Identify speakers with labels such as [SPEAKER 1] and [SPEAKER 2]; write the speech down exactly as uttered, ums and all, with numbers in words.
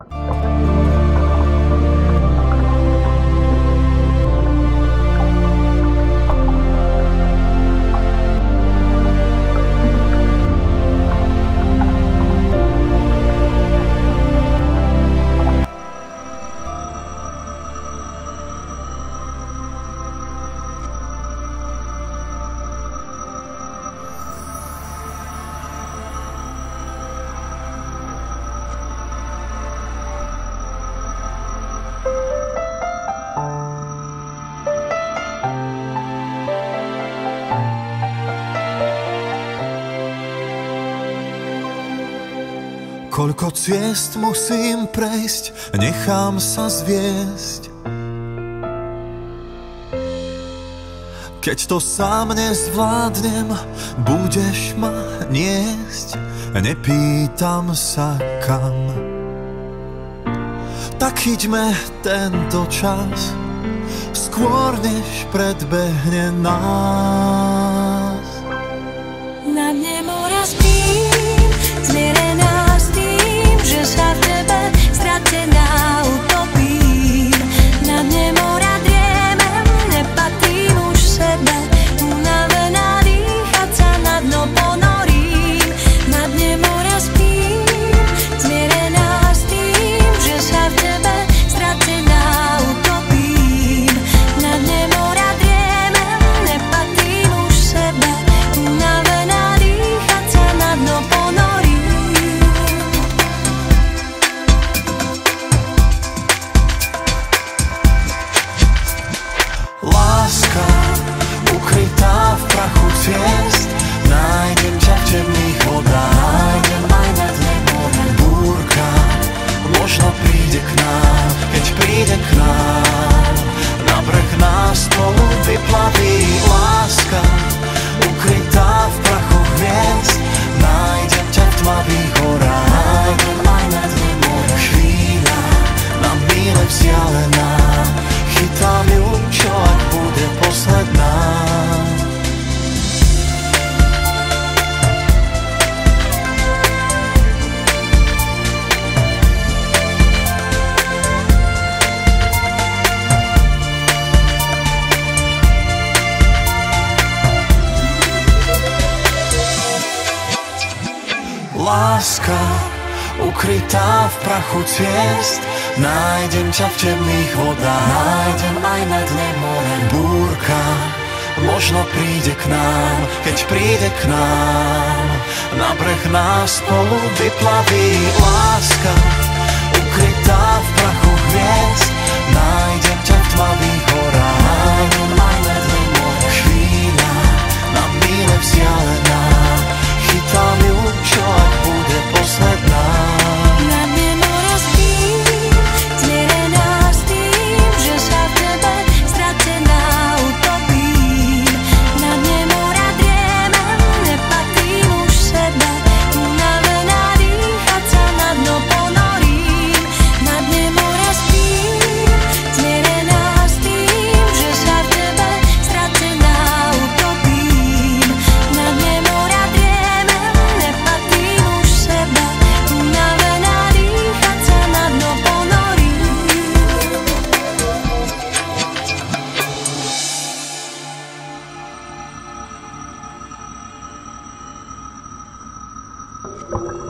[SPEAKER 1] Koľko ciest musím prejsť, nechám sa zviesť. Keď to sám nezvládnem, budeš ma niesť. Nepýtam sa kam. Tak chyťme tento čas, skôr než predbehne nás.
[SPEAKER 2] Na dne mora spím, zmierená s tým, že sa v tebe stratená utopím. Na dne mora driemem, nepatrím už sebe, unavená dýchať sa na dno ponorím. Na dne mora spím, zmierená s tým, že sa v tebe stratená utopím. Na dne mora driemem, nepatrím už sebe, unavená dýchať sa na dno ponorím.
[SPEAKER 1] Láska ukrytá v prachu ciest, nájdem ťa v temných vodách, nájdem aj na dne mora. Búrka možno príde k nám, keď príde k nám, na breh nás spolu vyplaví. Láska ukrytá v prachu hviezd, nájdem ťa v tmavých horách, nájdem aj na dne mora. Chvíľa na míle vzdialená, chytám ju, čo ak bude posledná. Láska ukrytá v prachu ciest, nájdem ťa v temných vodách, nájdem aj na dne mora. Búrka možno príde k nám, keď príde k nám, na breh nás spolu vyplaví. Láska ukrytá v prachu hviezd, nájdem ťa v tmavých horách, nájdem aj na dne mora. Chvíľa na míle vzdialená, chytám ju, čo ak bude posledná.
[SPEAKER 2] Na dne mora spím, zmierená s tým, že sa v tebe stratená utopím. Na dne mora driemem, nepatrím už sebe, unavená dýchať sa na dno ponorím. Na dne mora spím, zmierená s tým, že sa v tebe stratená utopím. Na dne mora driemem, nepatrím už sebe, unavená dýchať sa na dno ponorím.
[SPEAKER 1] Thank you.